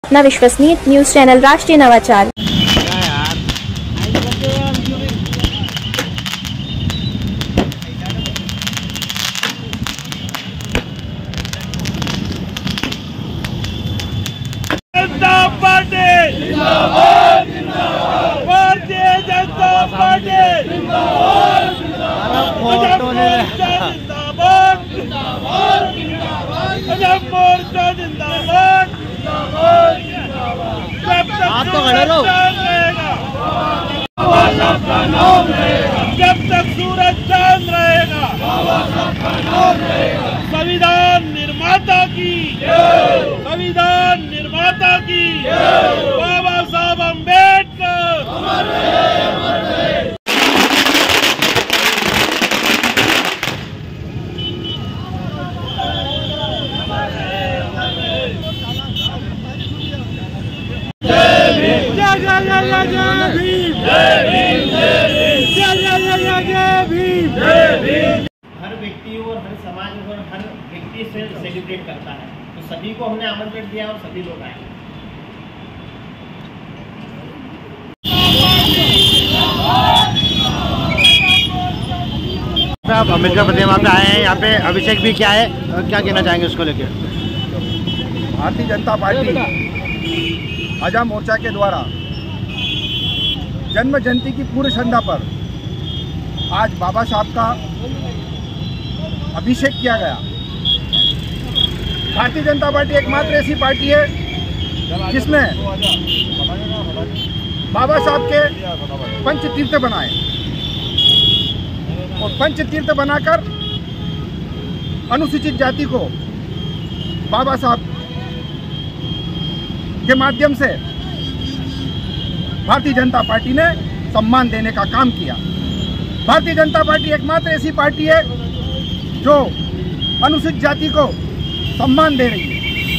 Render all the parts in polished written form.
अपना विश्वसनीय news channel राष्ट्रीय नवाचार। जनता पार्टी जिंदाबाद, जिंदाबाद। भारतीय जनता पार्टी जिंदाबाद, जिंदाबाद, जिंदाबाद। अजब मोर्चा जिंदाबाद, जिंदाबाद, जिंदाबाद। जब तक सूरज चांद रहेगा, बाबा साहब का नाम रहेगा। जब तक सूरज चांद रहेगा, बाबा साहब का नाम रहेगा। संविधान निर्माता की, संविधान निर्माता की, बाबा साहब अम्बेडकर अमर रहे, अमर रहे। जय जय जय जय भीम, जय भीम, जय भीम, जय जय जय जय भीम, जय भीम। हर व्यक्ति और हर समाज और हर व्यक्ति से सेलिब्रेट करता है, तो सभी को हमने आमंत्रण दिया और सभी लोग आए। आप अम्बेडकर प्रतिमा पे आए हैं, यहाँ पे अभिषेक भी क्या है, क्या कहना चाहेंगे उसको लेकर? भारतीय जनता पार्टी आजाद मोर्चा के द्वारा जन्म जयंती की पूर्व संध्या पर आज बाबा साहब का अभिषेक किया गया। भारतीय जनता पार्टी एकमात्र ऐसी पार्टी है जिसने बाबा साहब के पंच तीर्थ बनाए और पंच तीर्थ बनाकर अनुसूचित जाति को बाबा साहब के माध्यम से भारतीय जनता पार्टी ने सम्मान देने का काम किया। भारतीय जनता पार्टी एकमात्र ऐसी पार्टी है जो अनुसूचित जाति को सम्मान दे रही है।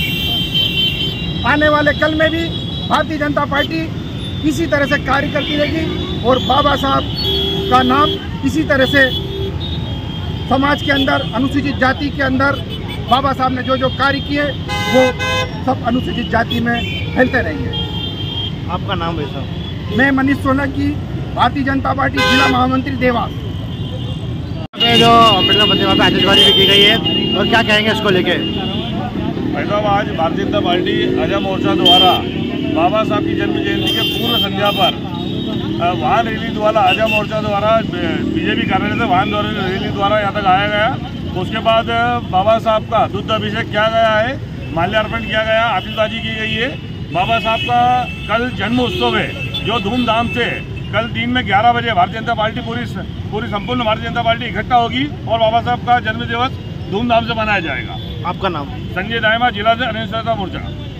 आने वाले कल में भी भारतीय जनता पार्टी इसी तरह से कार्य करती रहेगी और बाबा साहब का नाम इसी तरह से समाज के अंदर, अनुसूचित जाति के अंदर बाबा साहब ने जो जो कार्य किए वो सब अनुसूचित जाति में फैलते रहेंगे। आपका नाम है सर? मैं मनीष सोलंकी, भारतीय जनता पार्टी जिला महामंत्री देवास। जो अम्बेडकर प्रतिमा पे आतिशबाजी भी की गई है, और क्या कहेंगे इसको लेके? भाई आज भारतीय जनता पार्टी आजाद मोर्चा द्वारा बाबा साहब की जन्म जयंती के पूर्व संध्या पर वाहन रैली द्वारा आजाद मोर्चा द्वारा बीजेपी कार्यालय से वाहन रैली द्वारा यहाँ तक आया गया। उसके बाद बाबा साहब का दुग्ध अभिषेक किया गया है, माल्यार्पण किया गया, आतिशबाजी की गई है। बाबा साहब का कल जन्म उत्सव है जो धूमधाम से कल दिन में 11 बजे भारतीय जनता पार्टी पूरी संपूर्ण भारतीय जनता पार्टी इकट्ठा होगी और बाबा साहब का जन्म दिवस धूमधाम से मनाया जाएगा। आपका नाम? संजय दायमा, जिला से अनिश्चितता मोर्चा।